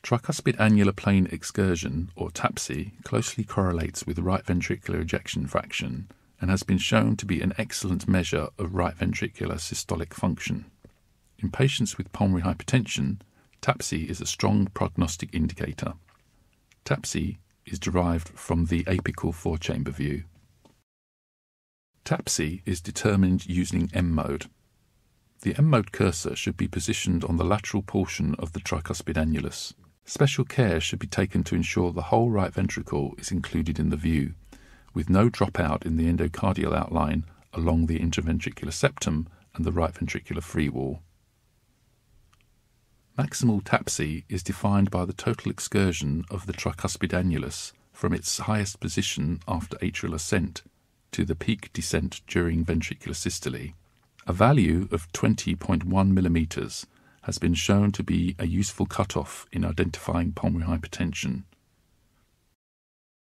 Tricuspid annular plane excursion, or TAPSE, closely correlates with right ventricular ejection fraction and has been shown to be an excellent measure of right ventricular systolic function. In patients with pulmonary hypertension, TAPSE is a strong prognostic indicator. TAPSE is derived from the apical four-chamber view. TAPSE is determined using M-mode. The M-mode cursor should be positioned on the lateral portion of the tricuspid annulus. Special care should be taken to ensure the whole right ventricle is included in the view, with no dropout in the endocardial outline along the interventricular septum and the right ventricular free wall. Maximal TAPSE is defined by the total excursion of the tricuspid annulus from its highest position after atrial ascent to the peak descent during ventricular systole. A value of 20.1 millimeters has been shown to be a useful cutoff in identifying pulmonary hypertension.